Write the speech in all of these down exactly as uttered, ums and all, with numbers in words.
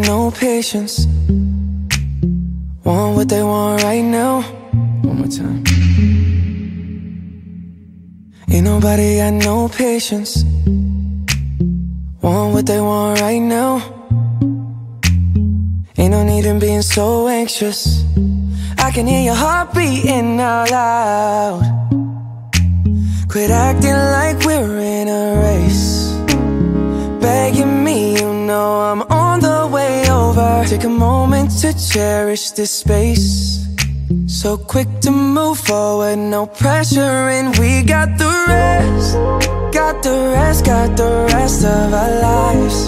no patience. Want what they want right now. One more time. Ain't nobody got no patience. Want what they want right now. Ain't no need in being so anxious. I can hear your heart beating out loud. Quit acting like we're in a race, begging me, you know I'm on the way over. Take a moment to cherish this space. So quick to move forward, no pressure, and we got the rest. Got the rest, got the rest of our lives.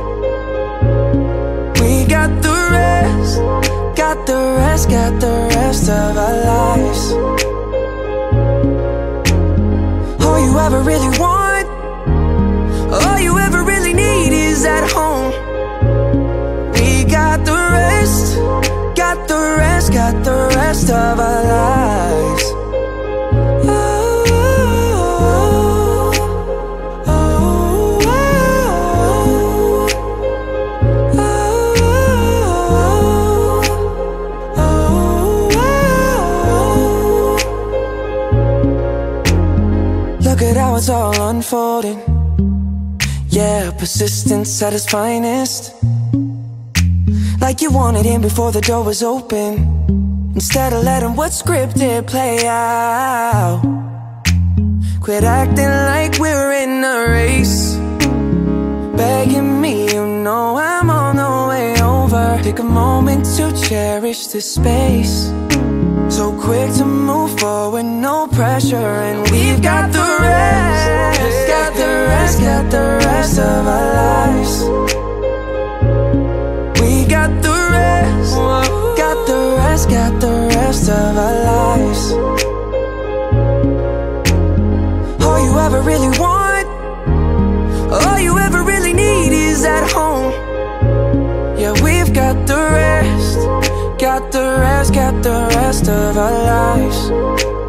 We got the rest. Got the rest, got the rest of our lives. All you ever really want, all you ever really need is at home. We got the rest, got the rest, got the rest of our lives. Oh, oh, oh, oh, oh. Look at how it's all unfolding. Yeah, persistence at its finest. Like you wanted in before the door was open, instead of letting what's scripted play out. Quit acting like we're in a race, begging me, you know I'm on the way over. Take a moment to cherish this space. So quick to move forward, no pressure, and we've got the rest. Got the rest, got the rest of our lives. We got the rest, got the rest, got the rest of our lives. All you ever really want, all you ever really need is at home. Yeah, we've got the rest, got the rest, got the rest of our lives.